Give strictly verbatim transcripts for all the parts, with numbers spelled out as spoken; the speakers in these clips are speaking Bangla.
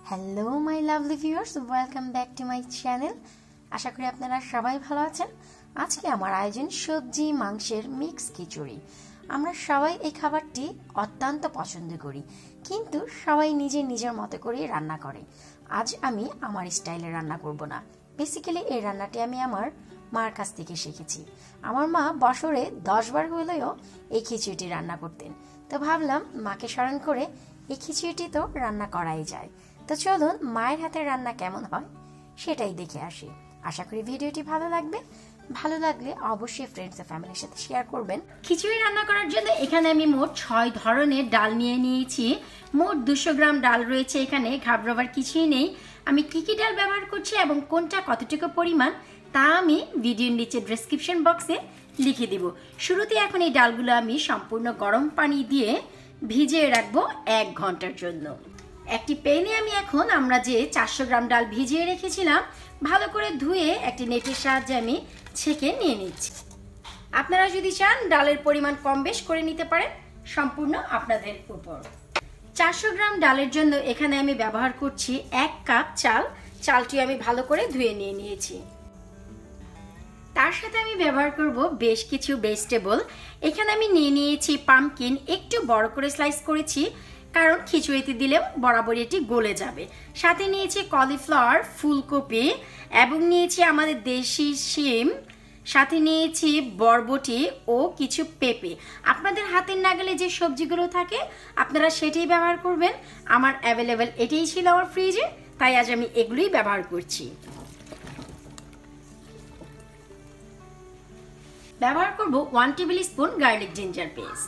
Hello my lovely viewers, welcome back to my channel. আশা করি আপনারা সবাই ভালো আছেন। আজকে আমার আয়োজন সবজি মাংসের মিক্স খিচুড়ি। আমরা সবাই এই খাবারটি অত্যন্ত পছন্দ করি, কিন্তু সবাই নিজে নিজের মতো করে রান্না করে। আজ আমি আমার স্টাইলে রান্না করব না। বেসিক্যালি এই রান্নাটি আমি আমার মার কাছ থেকে শিখেছি। আমার মা বছরে দশ বার হলেও এই খিচুড়িটি রান্না করতেন, তো ভাবলাম মাকে স্মরণ করে এই খিচুড়িটি তো রান্না করাই যায়। তো চলুন মায়ের হাতের রান্না কেমন হয় সেটাই দেখে আসি। আশা করি ভিডিওটি ভালো লাগবে। ভালো লাগলে অবশ্যই ফ্রেন্ডস ও ফ্যামিলির সাথে শেয়ার করবেন। খিচুড়ি রান্না করার জন্য এখানে আমি মোট ছয় ধরনের ডাল নিয়ে নিয়েছি। মোট দুশো গ্রাম ডাল রয়েছে এখানে, ঘাবড়াবার কিছুই নেই। আমি কি কি ডাল ব্যবহার করছি এবং কোনটা কতটুকু পরিমাণ তা আমি ভিডিওর নিচে ডেসক্রিপশন বক্সে লিখে দিব। শুরুতে এখন এই ডালগুলো আমি সম্পূর্ণ গরম পানি দিয়ে ভিজিয়ে রাখবো এক ঘন্টার জন্য। একটি প্যানে আমি এখন আমরা যে চারশো গ্রাম ডাল ভিজিয়ে রেখেছিলাম ভালো করে ধুয়ে একটি নেটের সাহায্যে আমি ছেঁকে নিয়ে নিচ্ছি। আপনারা যদি চান ডালের পরিমাণ কম বেশ করে নিতে পারেন, সম্পূর্ণ আপনাদের উপর। চারশো গ্রাম ডালের জন্য এখানে আমি ব্যবহার করছি এক কাপ চাল। চালটি আমি ভালো করে ধুয়ে নিয়ে নিয়েছি। তার সাথে আমি ব্যবহার করব বেশ কিছু ভেজিটেবল। এখানে আমি নিয়ে নিয়েছি পামকিন, একটু বড় করে স্লাইস করেছি কারণ খিচুড়িতে দিলেও বরাবর এটি গলে যাবে। সাথে নিয়েছি কলিফ্লাওয়ার, ফুলকপি এবং নিয়েছি আমাদের দেশি শিম, সাথে নিয়েছি বরবটি ও কিছু পেঁপে। আপনাদের হাতের নাগালে যে সবজিগুলো থাকে আপনারা সেটাই ব্যবহার করবেন। আমার অ্যাভেলেবেল এটাই ছিল আমার ফ্রিজে, তাই আজ আমি এগুলোই ব্যবহার করছি। ব্যবহার করব one tablespoon garlic ginger paste.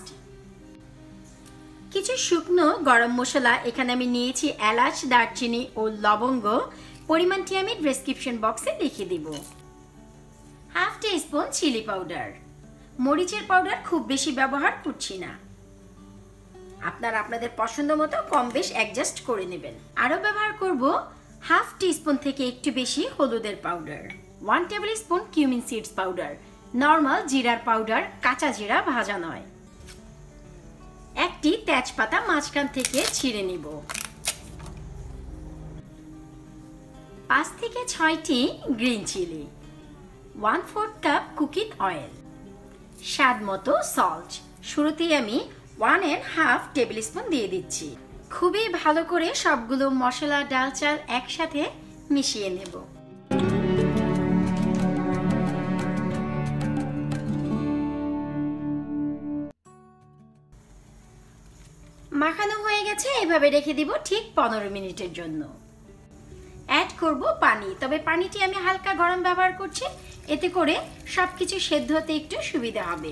কিছু শুকনো গরম মশলা এখানে আমি নিয়েছি এলাচ, দারচিনি ও লবঙ্গ। পরিমাণটি আমি ডেসক্রিপশন বক্সে লিখে দিব। Half teaspoon chilli powder. মরিচের পাউডার খুব বেশি ব্যবহার করছি না, আপনারা আপনাদের পছন্দ মতো কম বেশ অ্যাডজাস্ট করে নেবেন। আরও ব্যবহার করব হাফ টি স্পুন থেকে একটু বেশি হলুদের powder, one tablespoon cumin seeds powder, normal জিরার পাউডার, কাঁচা জিরা ভাজা নয়। একটি তেজপাতা মাঝখান থেকে ছিঁড়ে নিব। পাঁচ থেকে ছয়টি green chilli, one fourth cup cooking oil, স্বাদ মতো সল্ট। শুরুতেই আমি one and half tablespoon দিয়ে দিচ্ছি। খুবই ভালো করে সবগুলো মশলা, ডাল, চাল একসাথে মিশিয়ে নেব। মাখানো হয়ে গেছে, এভাবে রেখে দিব ঠিক পনেরো মিনিটের জন্য। অ্যাড করব পানি, তবে পানিটি আমি হালকা গরম ব্যবহার করছি, এতে করে সবকিছু সেদ্ধ হতে একটু সুবিধা হবে।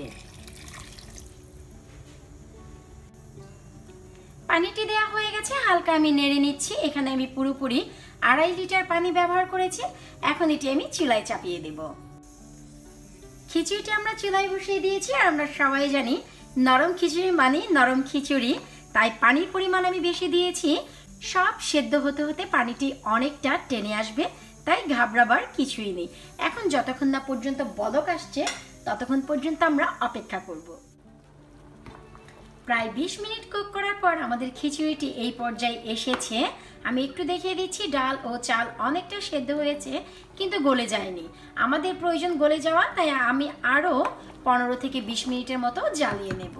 পানিটি দেওয়া হয়ে গেছে, হালকা আমি নেড়ে নিচ্ছি। এখানে আমি পুরোপুরি আড়াই লিটার পানি ব্যবহার করেছি। এখন এটি আমি চুলায় চাপিয়ে দেব। খিচুড়িটি আমরা চুলায় বসিয়ে দিয়েছি, আর আমরা সবাই জানি নরম খিচুড়ি মানে নরম খিচুড়ি, তাই পানির পরিমাণ আমি বেশি দিয়েছি। সব সেদ্ধ হতে হতে পানিটি অনেকটা টেনে আসবে, তাই ঘাবড়াবার কিছুই নেই। এখন যতক্ষণ না পর্যন্ত বলক আসছে ততক্ষণ পর্যন্ত আমরা অপেক্ষা করব। প্রায় বিশ মিনিট কুক করার পর আমাদের খিচুড়িটি এই পর্যায়ে এসেছে। আমি একটু দেখিয়ে দিচ্ছি, ডাল ও চাল অনেকটা সেদ্ধ হয়েছে কিন্তু গলে যায়নি। আমাদের প্রয়োজন গলে যাওয়া, তাই আমি আরও পনেরো থেকে বিশ মিনিটের মতো জ্বালিয়ে নেব।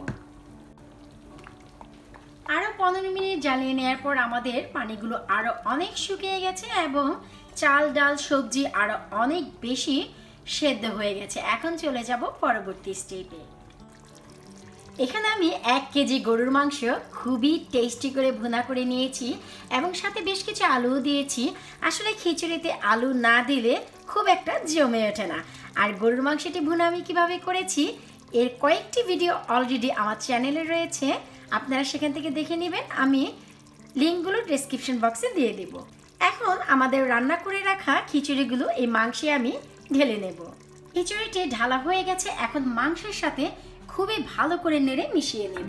আরও পনেরো মিনিট জ্বালিয়ে নেওয়ার পর আমাদের পানিগুলো আরও অনেক শুকিয়ে গেছে এবং চাল, ডাল, সবজি আরও অনেক বেশি সেদ্ধ হয়ে গেছে। এখন চলে যাব পরবর্তী স্টেপে। এখানে আমি এক কেজি গরুর মাংস খুবই টেস্টি করে ভুনা করে নিয়েছি এবং সাথে বেশ কিছু আলুও দিয়েছি। আসলে খিচুড়িতে আলু না দিলে খুব একটা জমে ওঠে না। আর গরুর মাংসটি ভুনা আমি কিভাবে করেছি এর কয়েকটি ভিডিও অলরেডি আমার চ্যানেলে রয়েছে, আপনারা সেখান থেকে দেখে নেবেন। আমি লিঙ্কগুলো ডেসক্রিপশন বক্সে দিয়ে দেব। এখন আমাদের রান্না করে রাখা খিচুড়িগুলো এই মাংসে আমি ঢেলে নেব। খিচুড়িটি ঢালা হয়ে গেছে, এখন মাংসের সাথে খুবই ভালো করে নেড়ে মিশিয়ে নেব।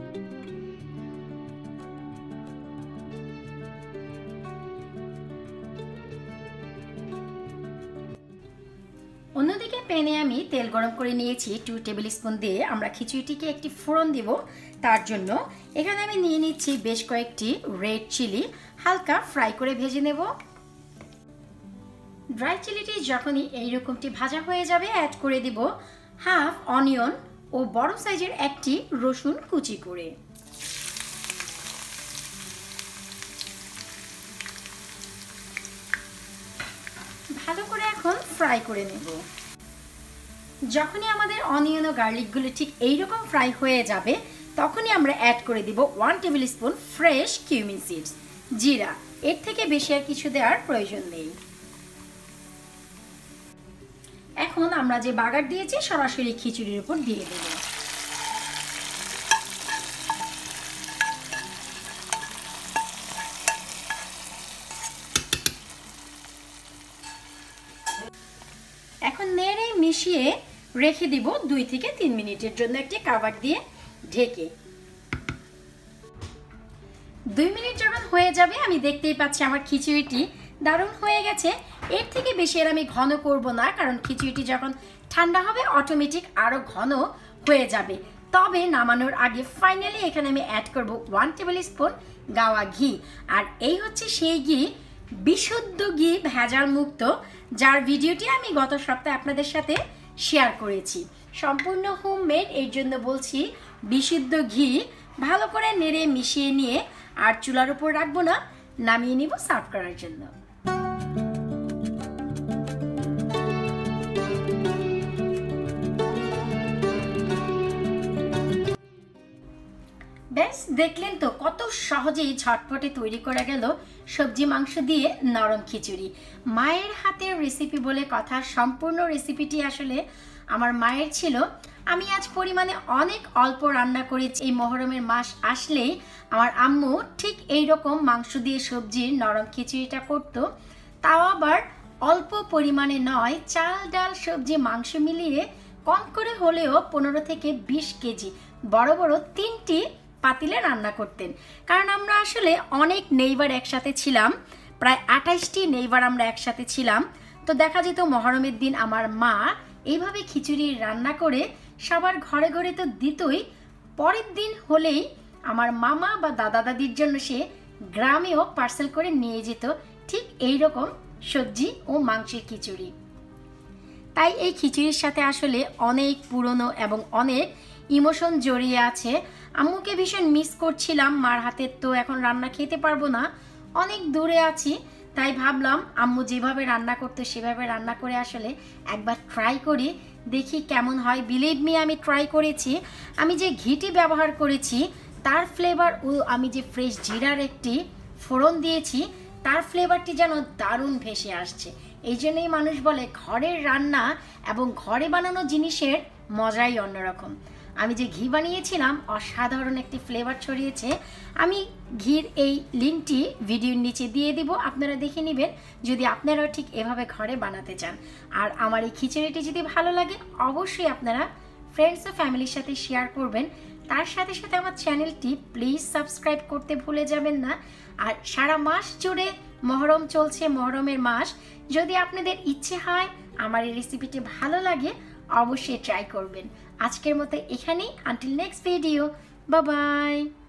অন্যদিকে প্যানে আমি তেল গরম করে নিয়েছি টু টেবিল স্পুন দিয়ে। আমরা খিচুড়িটিকে একটি ফোড়ন দিব, তার জন্য এখানে আমি নিয়ে নিচ্ছি বেশ কয়েকটি রেড চিলি, হালকা ফ্রাই করে ভেজে নেব। ড্রাই চিলিটি যখনই এইরকমটি ভাজা হয়ে যাবে অ্যাড করে দিব হাফ অনিয়ন ও বড় সাইজের একটি রসুন কুচি করে। ভালো করে এখন ফ্রাই করে নেব। যখনই আমাদের অনিয়ন ও গার্লিকগুলো ঠিক এইরকম ফ্রাই হয়ে যাবে তখনই আমরা অ্যাড করে দিব one tablespoon fresh cumin seeds, জিরা। এর থেকে বেশি আর কিছু দেওয়ার প্রয়োজন নেই। এখন আমরা যে বাগার দিয়েছি সরাসরি খিচুড়ির উপর দিয়ে দেব। এখন নেড়ে মিশিয়ে রেখে দিব দুই থেকে তিন মিনিটের জন্য একটি কভার দিয়ে ঢেকে। দুই মিনিট যখন হয়ে যাবে আমি দেখতেই পাচ্ছি আমার খিচুড়িটি দারুণ হয়ে গেছে। এর থেকে বেশি আর আমি ঘন করব না, কারণ খিচুড়িটি যখন ঠান্ডা হবে অটোমেটিক আরো ঘন হয়ে যাবে। তবে নামানোর আগে ফাইনালি এখানে আমি অ্যাড করব ওয়ান টেবিল স্পুন গাওয়া ঘি। আর এই হচ্ছে সেই ঘি, বিশুদ্ধ ঘি, ভেজাল মুক্ত, যার ভিডিওটি আমি গত সপ্তাহে আপনাদের সাথে শেয়ার করেছি। সম্পূর্ণ হোমমেড, এর জন্য বলছি বিশুদ্ধ ঘি। ভালো করে নেড়ে মিশিয়ে নিয়ে আর চুলার উপর রাখবো না, নামিয়ে নিব সার্ভ করার জন্য। ব্যাস, দেখলেন তো কত সহজেই ঝটপটে তৈরি করা গেল সবজি মাংস দিয়ে নরম খিচুড়ি। মায়ের হাতের রেসিপি বলে কথা, সম্পূর্ণ রেসিপিটি আসলে আমার মায়ের ছিল। আমি আজ পরিমাণে অনেক অল্প রান্না করেছি। এই মহরমের মাস আসলেই আমার আম্মু ঠিক এই রকম মাংস দিয়ে সবজির নরম খিচুড়িটা করতো, তাও আবার অল্প পরিমাণে নয়, চাল ডাল সবজি মাংস মিলিয়ে কম করে হলেও পনেরো থেকে বিশ কেজি বড় বড় তিনটি পাতিলে রান্না করতেন। কারণ আমরা আসলে অনেক নেইবার একসাথে ছিলাম, প্রায় আঠাশটি নেইবার আমরা একসাথে ছিলাম। তো দেখা যেত মহরমের দিন আমার মা এইভাবে খিচুড়ি রান্না করে সবার ঘরে ঘরে তো দিতই, পরের দিন হলেই আমার মামা বা দাদা দাদির জন্য সে গ্রামেও পার্সেল করে নিয়ে যেত ঠিক এই রকম সবজি ও মাংসের খিচুড়ি। তাই এই খিচুড়ির সাথে আসলে অনেক পুরনো এবং অনেক ইমোশন জড়িয়ে আছে। আম্মুকে ভীষণ মিস করছিলাম, মার হাতের তো এখন রান্না খেতে পারবো না, অনেক দূরে আছি। তাই ভাবলাম আম্মু যেভাবে রান্না করতো সেভাবে রান্না করে আসলে একবার ট্রাই করি, দেখি কেমন হয়। বিলিভ মি, আমি ট্রাই করেছি। আমি যে ঘিটি ব্যবহার করেছি তার ফ্লেভার ও আমি যে ফ্রেশ জিরার একটি ফোড়ন দিয়েছি তার ফ্লেভারটি যেন দারুণ ভেসে আসছে। এই জন্যই মানুষ বলে ঘরের রান্না এবং ঘরে বানানো জিনিসের মজাই অন্যরকম। আমি যে ঘি বানিয়েছিলাম অসাধারণ একটি ফ্লেভার ছড়িয়েছে। আমি ঘির এই লিঙ্কটি ভিডিওর নিচে দিয়ে দিব, আপনারা দেখে নেবেন যদি আপনারাও ঠিক এভাবে ঘরে বানাতে চান। আর আমার এই খিচুড়িটি যদি ভালো লাগে অবশ্যই আপনারা ফ্রেন্ডস ও ফ্যামিলির সাথে শেয়ার করবেন। তার সাথে সাথে আমার চ্যানেলটি প্লিজ সাবস্ক্রাইব করতে ভুলে যাবেন না। আর সারা মাস জুড়ে মহরম চলছে, মহরমের মাস, যদি আপনাদের ইচ্ছে হয় আমার এই রেসিপিটি ভালো লাগে অবশ্যই ট্রাই করবেন। আজকের মতো এখানেই, until next video, bye by.